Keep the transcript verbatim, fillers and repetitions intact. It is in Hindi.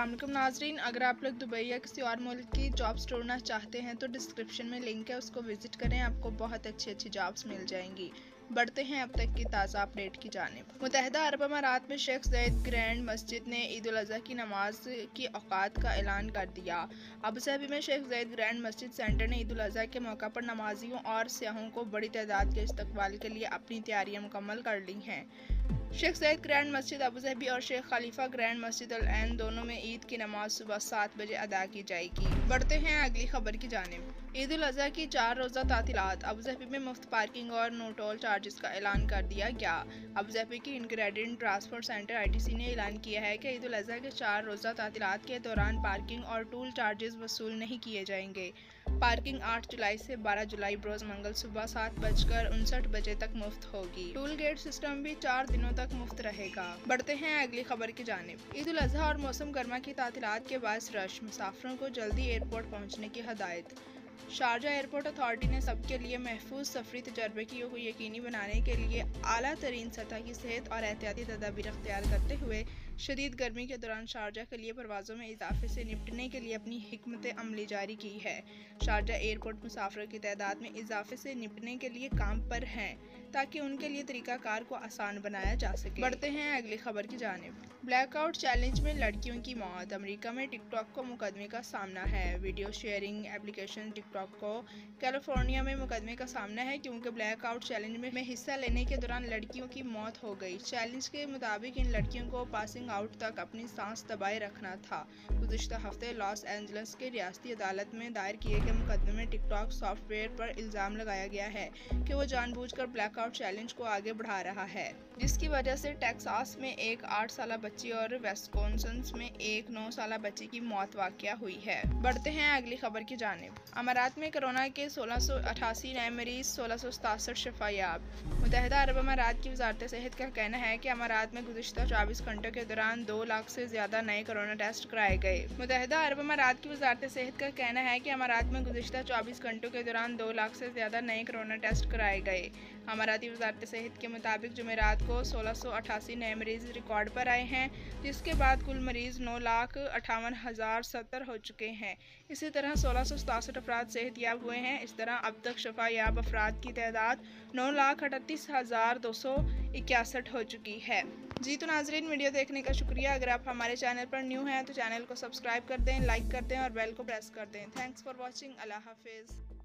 अस्सलामुअलैकुम नाजरीन, अगर आप लोग दुबई या किसी और मुल्क की जॉब्स ढूंढना चाहते हैं तो डिस्क्रिप्शन में लिंक है, उसको विजिट करें। आपको बहुत अच्छी अच्छी जॉब्स मिल जाएंगी। बढ़ते हैं अब तक की ताज़ा अपडेट की जानिब। मुत्तहिदा अरब अमारात में शेख ज़ायद ग्रैंड मस्जिद ने ईद उल अज़हा की नमाज की औकात का ऐलान कर दिया। अबू धाबी में शेख ज़ायद ग्रैंड मस्जिद सेंटर ने ईद उल अज़हा के मौका पर नमाजियों और सियाहों को बड़ी तादाद के इस्तकबाल के लिए अपनी तैयारियां मुकम्मल कर ली हैं। शेख ज़ायद ग्रैंड मस्जिद अबू धाबी और शेख खलीफा ग्रैंड मस्जिद अल ऐन दोनों में ईद की नमाज सुबह सात बजे अदा की जाएगी। बढ़ते हैं अगली खबर की जानिब। ईद उल अज़हा की चार रोज़ा तातीलात। अबू धाबी में मुफ्त पार्किंग और नो टोल चार्जेस का ऐलान कर दिया गया। अबू धाबी की ingredient transport centre I T C ने ऐलान किया है कि ईद उल अज़हा के चार रोज़ा तातीलात के दौरान पार्किंग और टोल चार्जेस वसूल नहीं किए जाएंगे। पार्किंग आठ जुलाई से बारह जुलाई बरोज मंगल सुबह सात बजकर उनसठ बजे तक मुफ्त होगी। टोल गेट सिस्टम भी चार दिनों तक मुफ्त रहेगा। बढ़ते हैं अगली खबर की जानिब। ईद उल अज़हा और मौसम गर्मा की तातीलात के बायस रश, मुसाफिरों को जल्दी एयरपोर्ट पहुंचने की हदायत। शारजा एयरपोर्ट अथॉरिटी ने सबके लिए महफूज सफरी तजर्बे की को यकीनी बनाने के लिए आला तरीन सतह की सेहत और एहतियाती तदाबीर अख्तियार करते हुए शदीद गर्मी के दौरान शारजा के लिए परवाज़ों में इजाफे से निपटने के लिए अपनी हिकमत अमली जारी की है। शारजा एयरपोर्ट मुसाफिरों की तादाद में इजाफे से निपटने के लिए काम पर हैं ताकि उनके लिए तरीकाकार को आसान बनाया जा सके। बढ़ते हैं अगली खबर की जानिब। ब्लैकआउट चैलेंज में लड़कियों की मौत। अमेरिका में टिकटॉक को मुकदमे का सामना है। वीडियो शेयरिंग एप्लीकेशन टिकटॉक को कैलिफोर्निया में मुकदमे का सामना है क्योंकि ब्लैकआउट चैलेंज में हिस्सा लेने के दौरान लड़कियों की मौत हो गई। चैलेंज के मुताबिक इन लड़कियों को पासिंग आउट तक अपनी सांस दबाए रखना था। गुज़िश्ता हफ्ते लॉस एंजल्स के रियासती अदालत में दायर किए गए मुकदमे में टिकटॉक सॉफ्टवेयर पर इल्ज़ाम लगाया गया है कि वो जानबूझकर ब्लैकआउट चैलेंज को आगे बढ़ा रहा है, जिसकी वजह से टेक्सास में एक आठ साल बच्ची और वेस्कॉन्सन में एक नौ साल बच्ची की मौत वाक़या हुई है। बढ़ते हैं अगली खबर की जानिब। अमारात में कोरोना के सोलह सौ अठासी नए मरीज, सोलह सौ सतासठ शफायाब। मुत्तहिदा अरब अमारात की वजारत सेहत का कहना है कि अमारात में गुज़िश्ता चौबीस घंटों के दौरान दो लाख से ज्यादा नए कोरोना टेस्ट कराए गए। मुत्तहिदा अरब अमारात की वजारत सेहत का कहना है कि अमारात में गुज़िश्ता चौबीस घंटों के दौरान दो लाख से ज्यादा नए कोरोना टेस्ट कराए गए। अमाराती वजारत सेहत के मुताबिक जुमेरात को सोलह सौ अठासी नए मरीज रिकॉर्ड पर आए हैं, जिसके बाद कुल मरीज नौ लाख अठावन हजार सत्तर हो चुके हैं। इसी तरह सोलह सौ सतासठ अफराद सेहत याब हुए हैं। इस तरह अब तक शफा याब अफराद की तादाद नौ लाख अड़तीस हजार दो सौ इक्यासठ हो चुकी है। जी तो नाजरीन, वीडियो देखने का शुक्रिया। अगर आप हमारे चैनल पर न्यू हैं तो चैनल को सब्सक्राइब कर दें, लाइक कर दें और बेल को प्रेस कर दें। Thanks for watching. अल्लाह हाफिज़।